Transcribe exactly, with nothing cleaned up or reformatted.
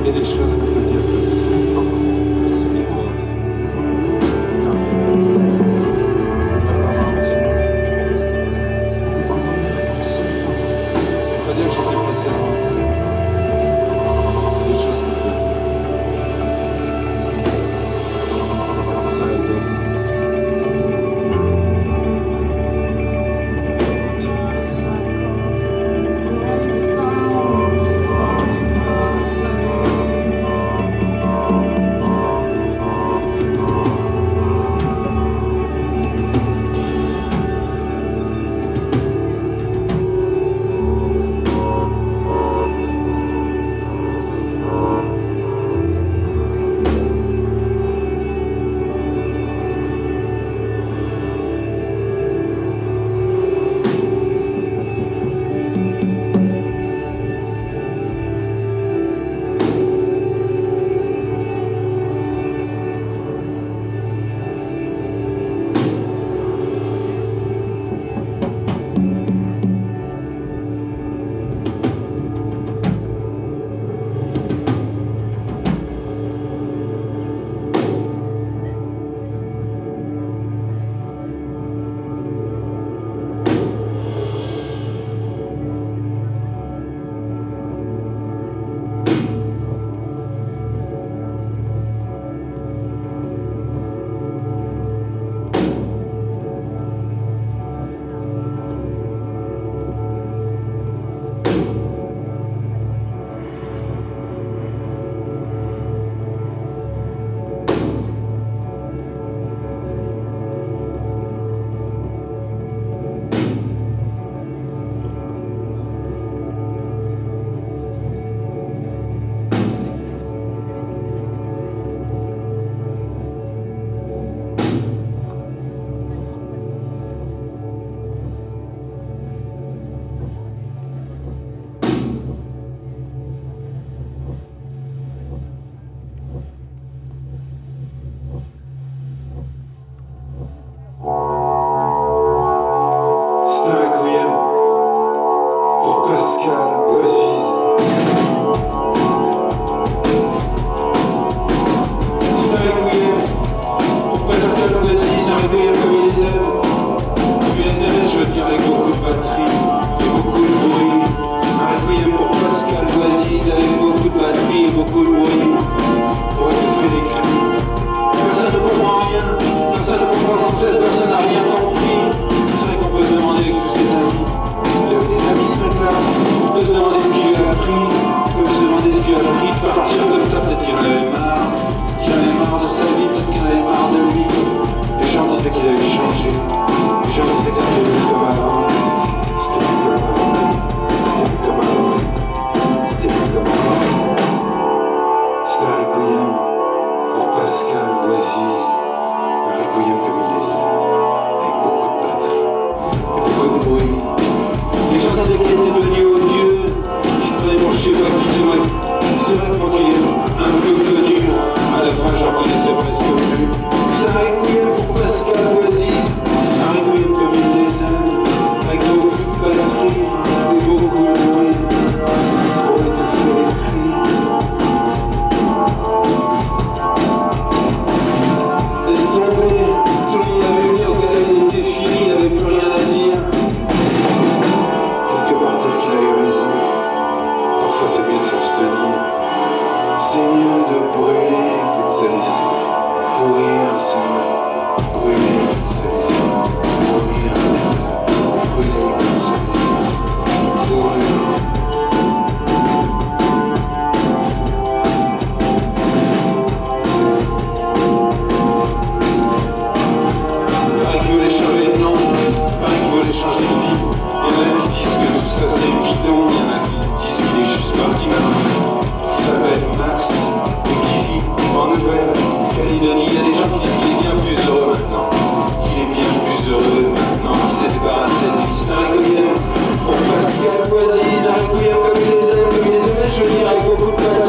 Et les choses qu'on peut dire comme ça, et d'autres, quand même, on n'a pas menti. À découvrir absolument. On peut pas dire que j'étais pressé de rentrer. Les choses qu'on peut dire. Comme ça et d'autres, quand même. C'est pas mentir. C'est un requiem pour Pascal Boisy. C'est un requiem pour Pascal Boisy, c'est un requiem comme il les aime. Comme il les aimait, je veux dire, avec beaucoup de batterie et beaucoup de bruit. Un requiem pour Pascal Boisy, avec beaucoup de batterie et beaucoup de bruit. Pour étouffer les cris. Personne ne comprend rien, personne ne comprend sans cesse, personne n'a rien compris. C'est vrai qu'on peut se demander avec tous ses amis, les amis se mettent là, on peut se demander ce qu'il lui a appris, on peut se demander ce qu'il lui a appris de partir comme ça, peut-être qu'il en avait marre, qu'il en avait marre de sa vie, peut-être qu'il en avait marre de lui. Les gens disaient qu'il avait changé, les gens disaient que c'était plus comme avant, c'était plus comme avant, c'était plus comme avant, c'était plus comme avant. C'était un requiem pour Pascal Boisy, un requiem comme il les aime, avec beaucoup de batterie et beaucoup de bruit. Les gens disaient qu'il était devenu odieux, qu'il se prenait pour je sais pas qui, c'est vrai. C'est vrai que moi qui est un peu connu, à la fin je ne reconnaissais presque plus. C'est un requiem pour Pascal Boisy, un requiem comme il les aime, avec beaucoup de batterie et beaucoup de bruit, pour étouffer les cris. Laisse tomber, tout le monde l'avait vu dire que il était fini, il n'avait plus rien à dire. Quelque part peut-être qu'il a eu raison. Parfois c'est bien de s'abstenir. C'est mieux de brûler que de se laisser pourrir ainsi. Brûler que de se laisser pourrir ainsi. Brûler que de se laisser pourrir. Pareil qu'il voulait changer de nom, pareil qu'il voulait changer de vie. Il y en a qui disent que tout ça c'est bidon, il y en a qui disent qu'il est juste parti maintenant, qui s'appelle Max et qui vit en Nouvelle-Calédonie. Il y a des gens qui disent qu'il est bien plus heureux maintenant, qu'il est bien plus heureux maintenant, qu'il s'est débarrassé de lui. C'est un requiem pour Pascal Boisy, un requiem comme il les aime, comme il les aimait, je veux dire, avec beaucoup de